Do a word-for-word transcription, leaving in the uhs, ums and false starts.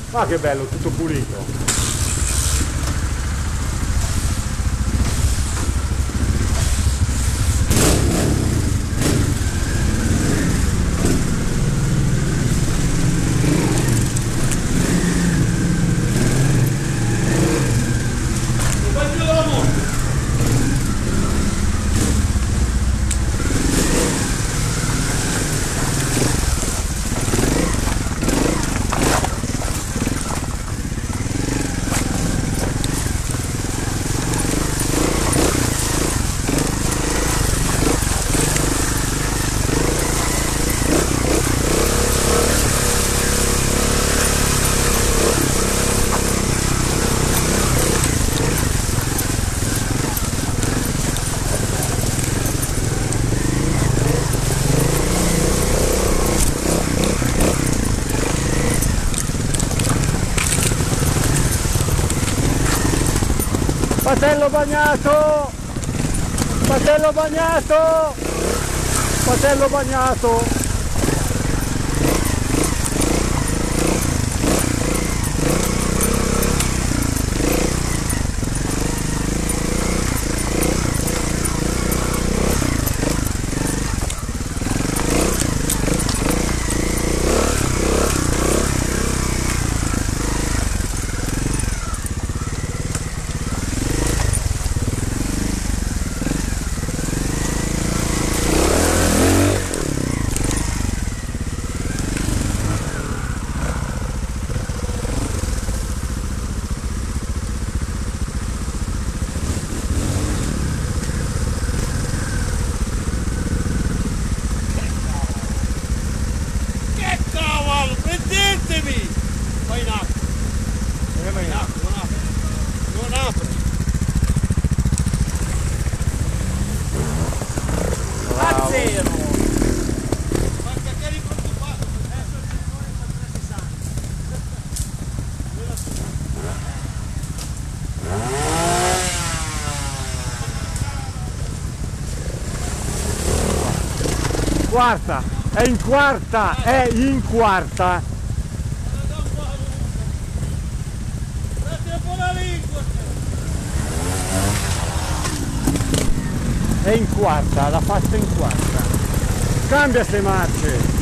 Ma che bello, tutto pulito. Patello bagnato! Patello bagnato! Patello bagnato! Prendetemi! Vai in acqua! Vai in acqua, non apre! Non apre! A zero! Guarda che eri preoccupato! Adesso il telefono fa trecentosessanta! Quarta! È in quarta! È in quarta! È in quarta, l'ha fatta in quarta. Cambia ste marce!